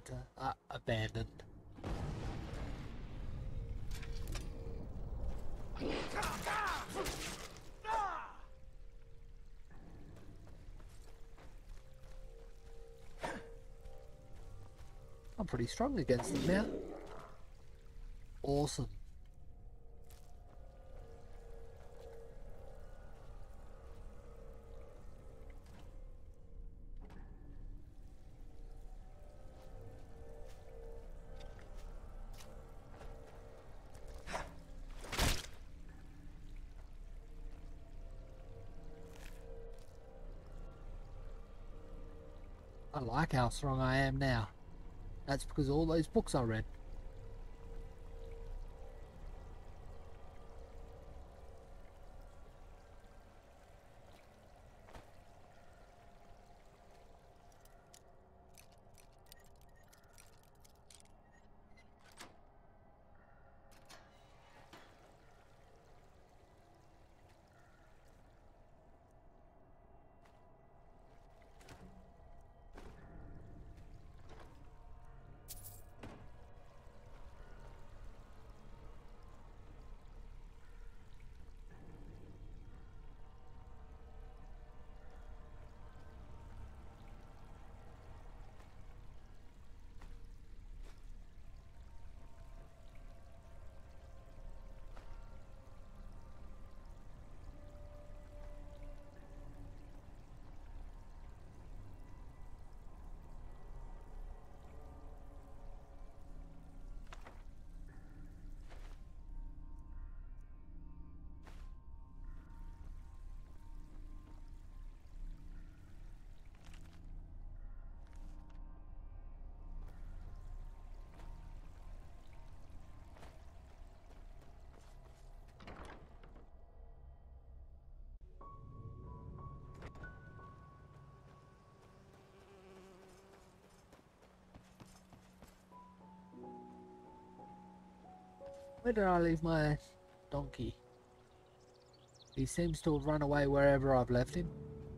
abandoned. I'm pretty strong against them now. Awesome. I like how strong I am now. That's because of all those books I read. Where did I leave my donkey? He seems to have run away wherever I've left him.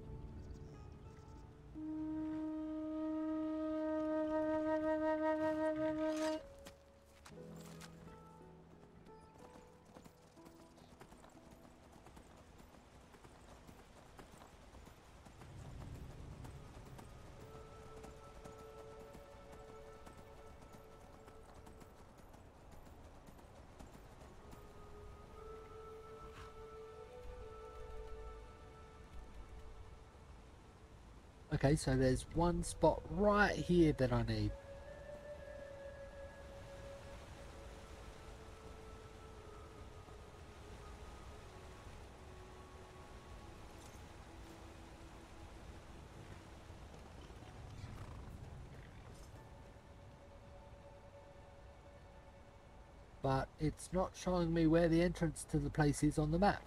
Okay, so there's one spot right here that I need. But it's not showing me where the entrance to the place is on the map.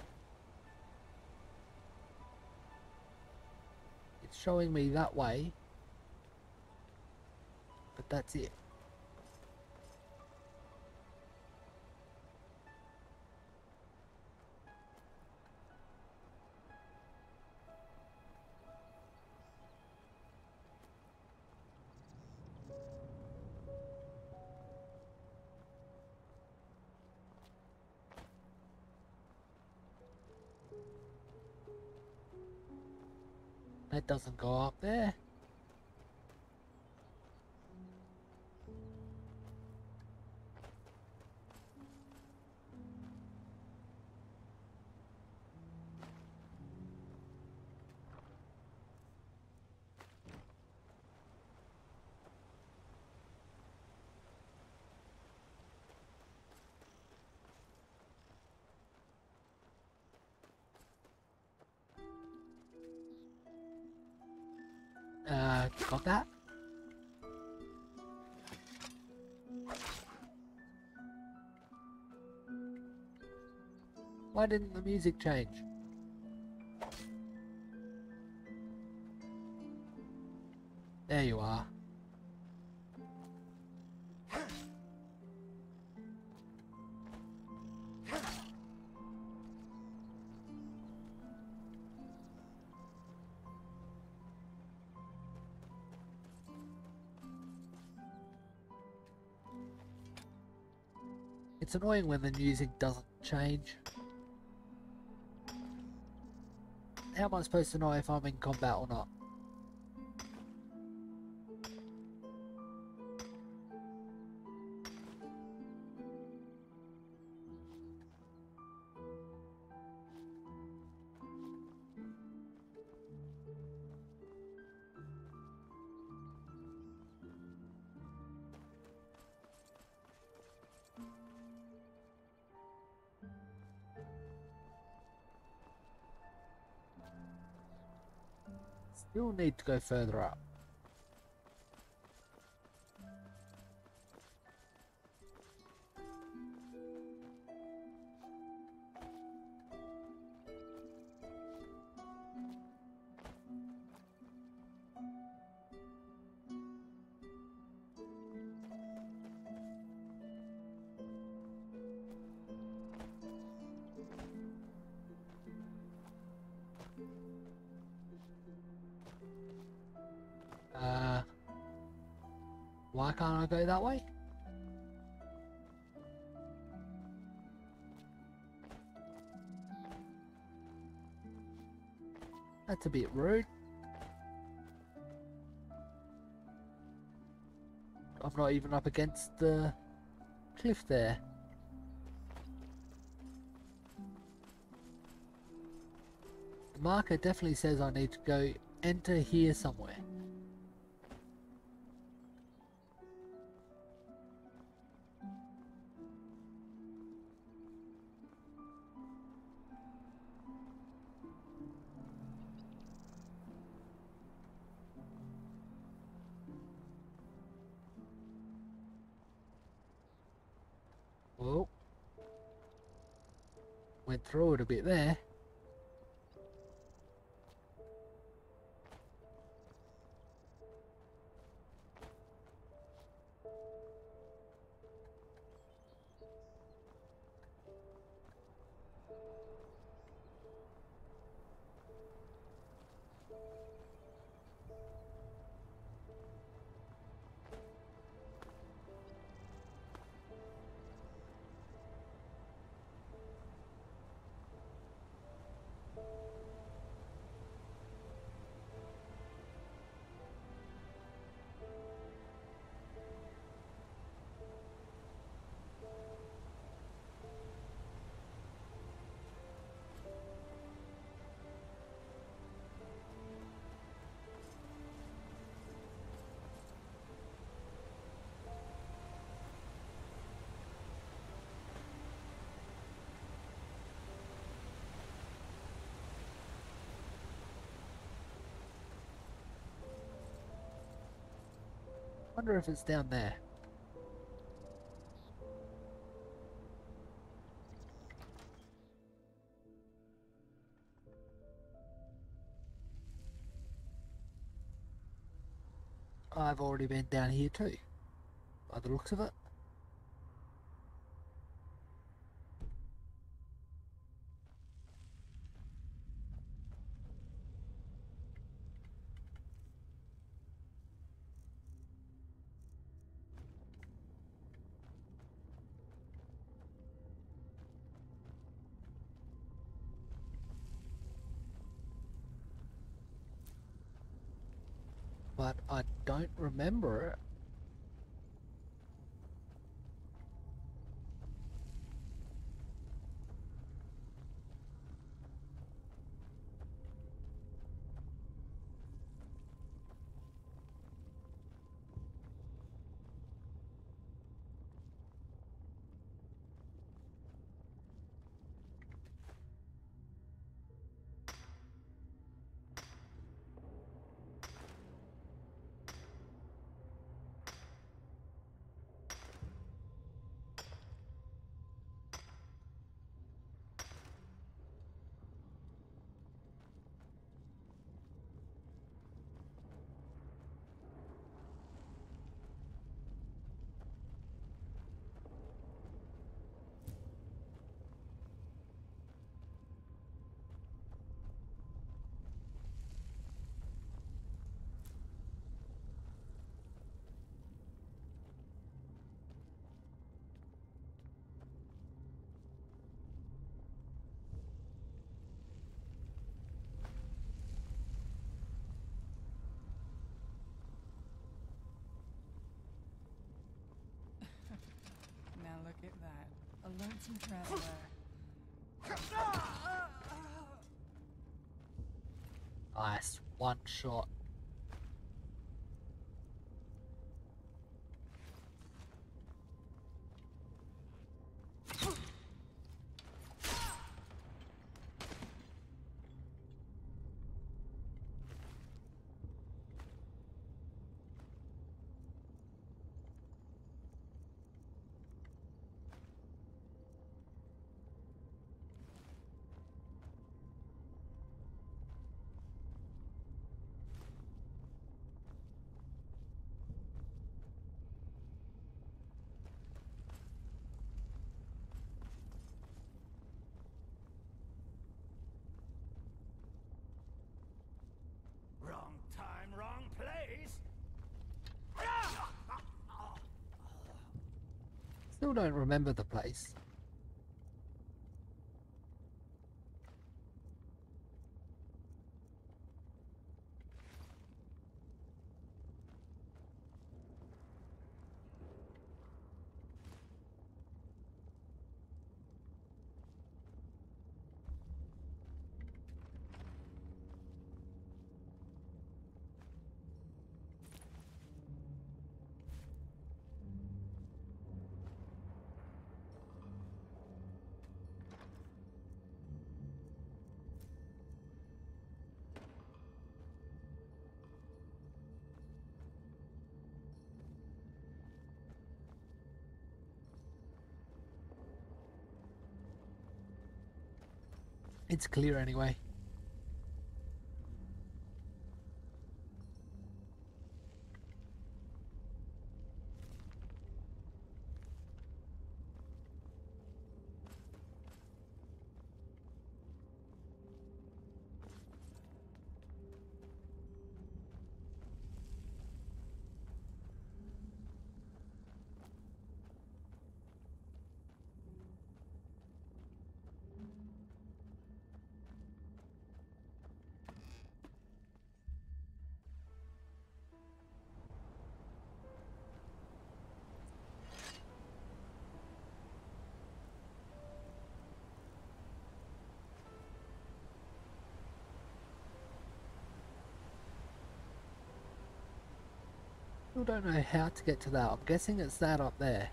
It's showing me that way, but that's it. That doesn't go up there. Got that? Why didn't the music change? There you are. It's annoying when the music doesn't change. How am I supposed to know if I'm in combat or not? Still need to go further up. Why can't I go that way? That's a bit rude. I'm not even up against the cliff there. The marker definitely says I need to go enter here somewhere. Well, went through it a bit there. Wonder if it's down there. I've already been down here too, by the looks of it. But I don't remember it. Dancing traveler. Nice, one shot. Wrong time, wrong place. Still don't remember the place. It's clear anyway. Still don't know how to get to that. I'm guessing it's that up there.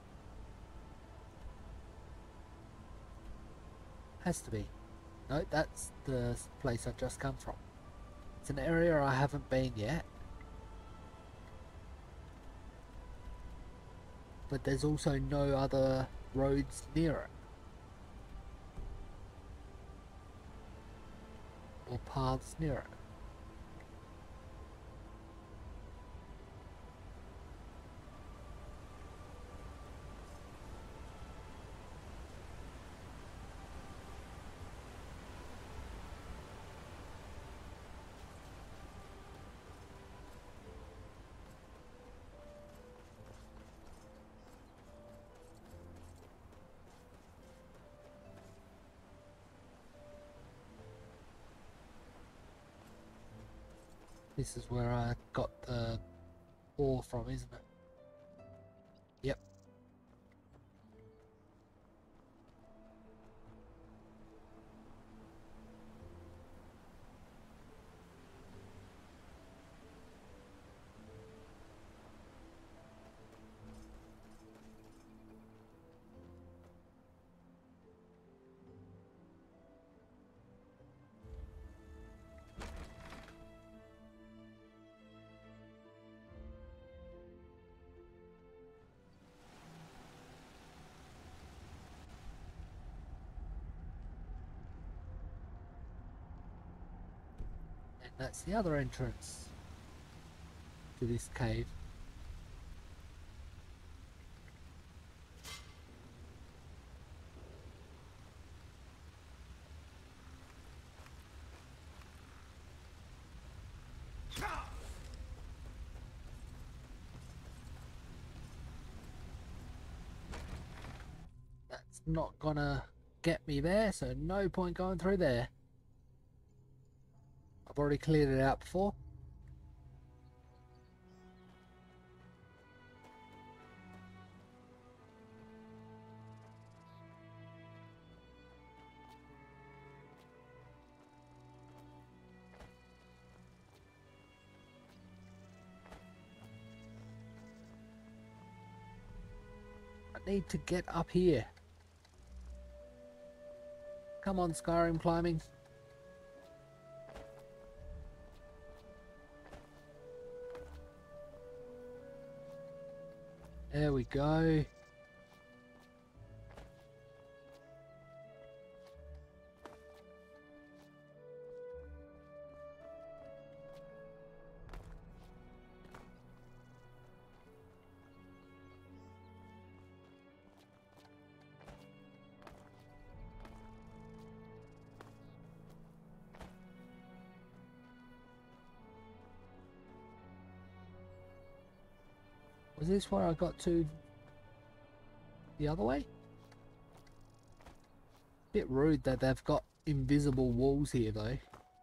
Has to be. No, that's the place I've just come from. It's an area I haven't been yet. But there's also no other roads near it. Or paths near it. This is where I got the ore from, isn't it? Yep. And that's the other entrance to this cave. That's not gonna get me there, so no point going through there. I've already cleared it out before. I need to get up here. Come on, Skyrim climbing. There we go. Was this where I got to the other way? Bit rude that they've got invisible walls here though.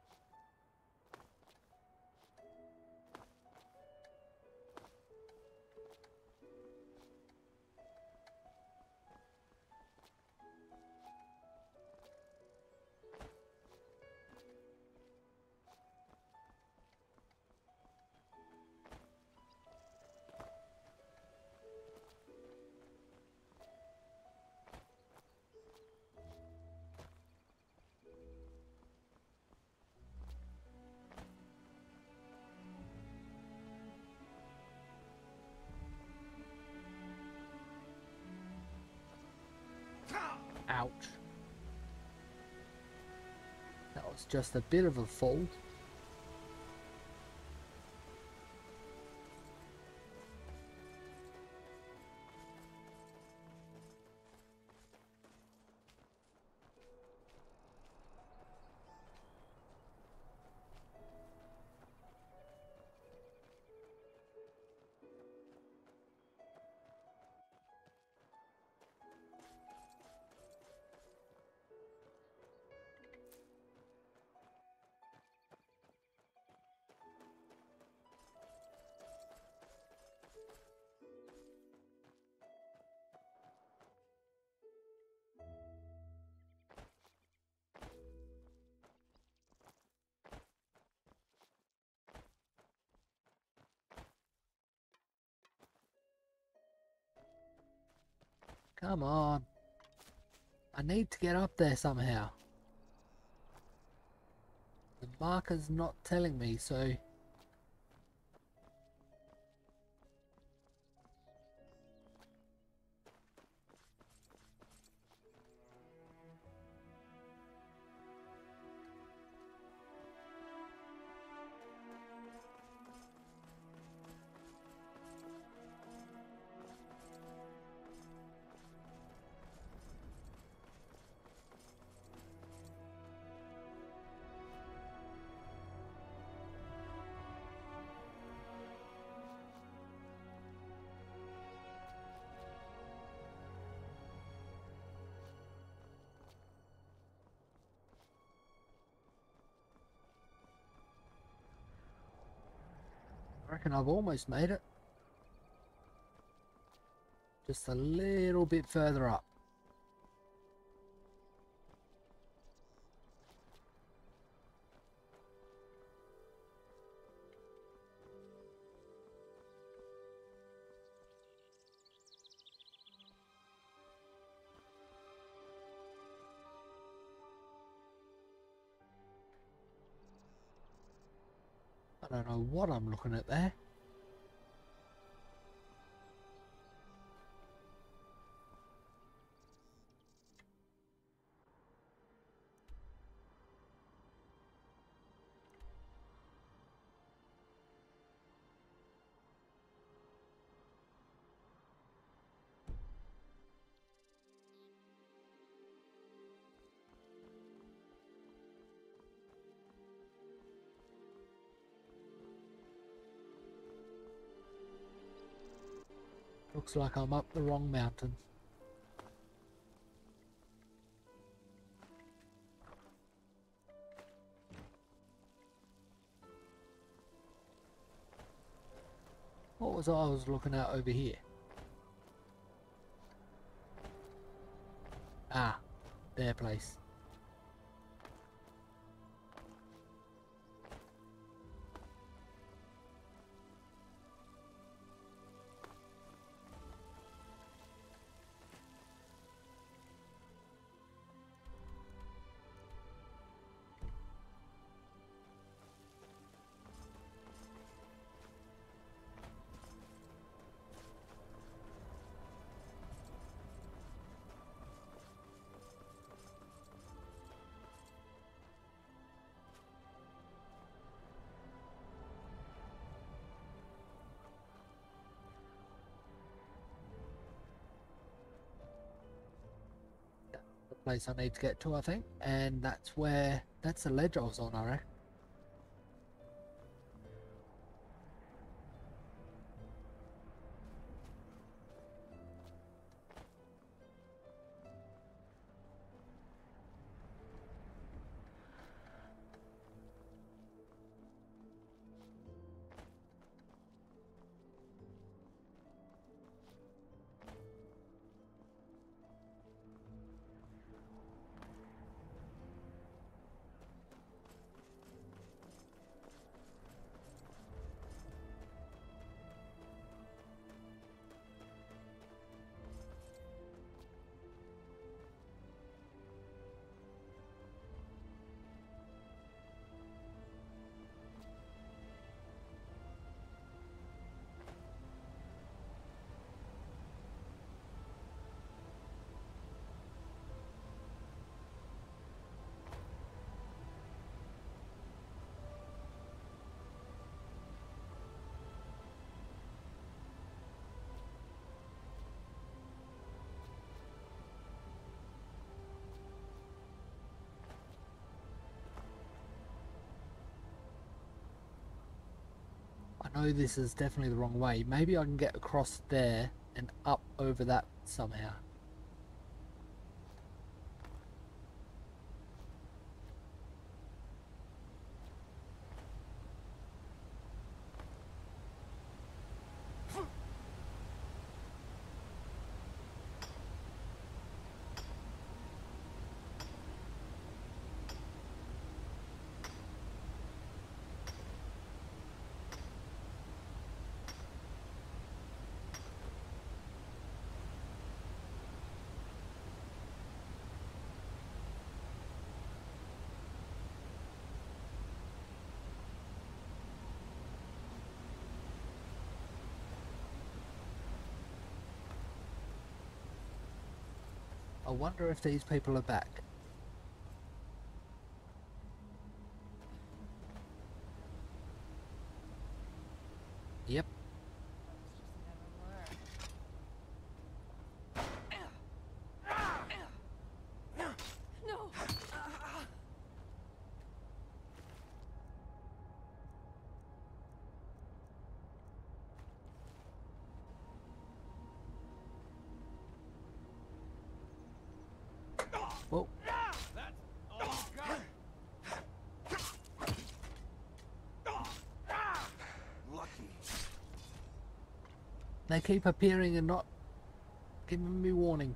Ouch. That was just a bit of a fall. Come on. I need to get up there somehow. The marker's not telling me, so... I reckon I've almost made it. Just a little bit further up. I don't know what I'm looking at there. Looks like I'm up the wrong mountain. What was I was looking at over here? Ah, their place. place I need to get to, I think. And that's the ledge I was on, I reckon. I know this is definitely the wrong way. Maybe I can get across there and up over that somehow. I wonder if these people are back. Yep. No. Well, That's all got. Lucky. they keep appearing and not giving me warning.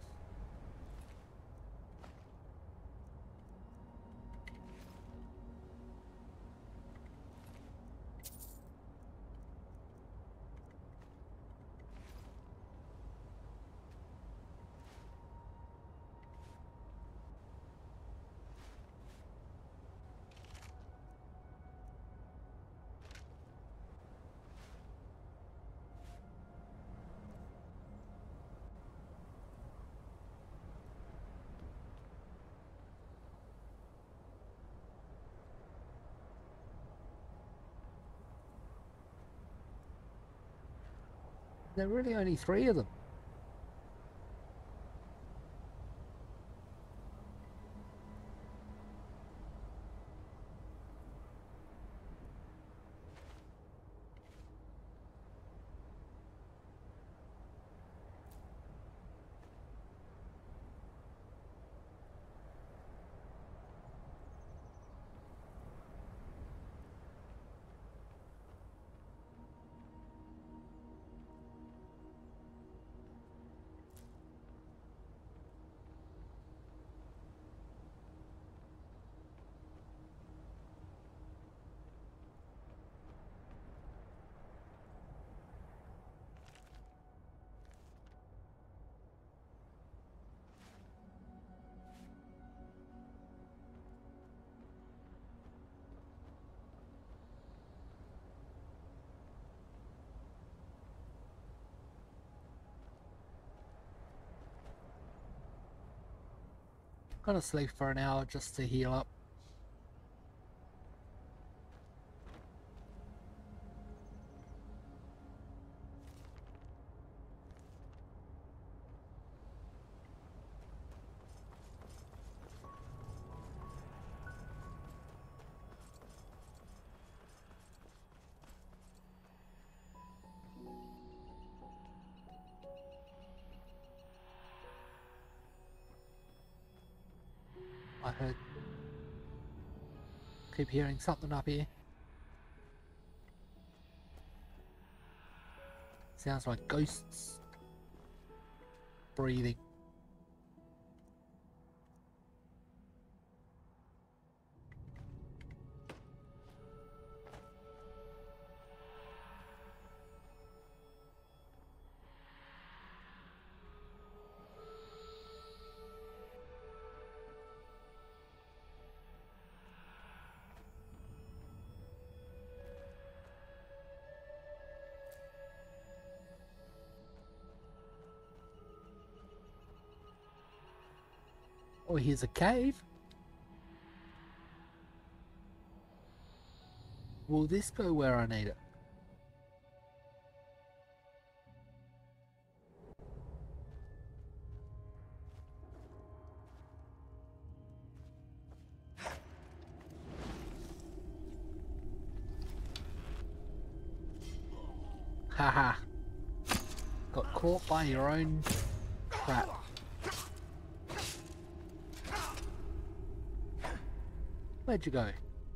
There are really only 3 of them. Gonna sleep for an hour just to heal up. I heard... Keep hearing something up here. Sounds like ghosts breathing. Oh, here's a cave. Will this go where I need it? Haha. Got caught by your own trap. Where'd you go?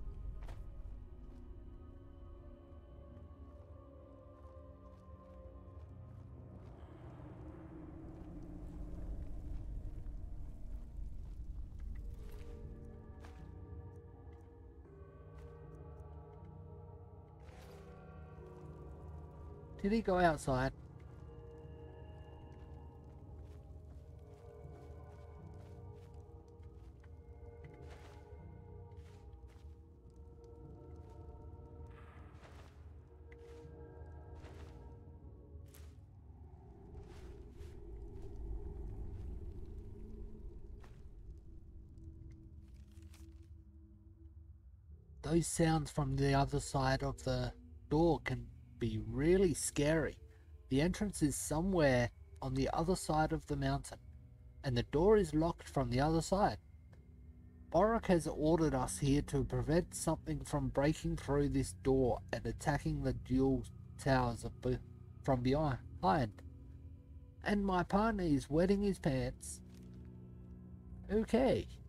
Did he go outside? Those sounds from the other side of the door can be really scary. The entrance is somewhere on the other side of the mountain, and the door is locked from the other side. Borak has ordered us here to prevent something from breaking through this door and attacking the dual towers from behind. And my partner is wetting his pants. Okay.